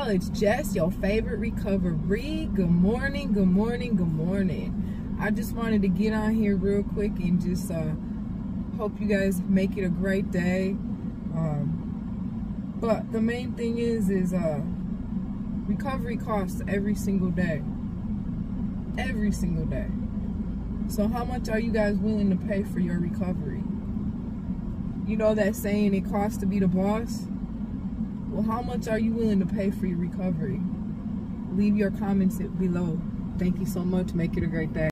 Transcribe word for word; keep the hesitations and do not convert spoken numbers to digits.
it's Jess, your favorite recovery. Good morning, good morning, good morning. I just wanted to get on here real quick and just uh, hope you guys make it a great day. Um, but the main thing is, is uh, recovery costs every single day. Every single day. So how much are you guys willing to pay for your recovery? You know that saying, it costs to be the boss? Well, how much are you willing to pay for your recovery? Leave your comments below. Thank you so much. Make it a great day.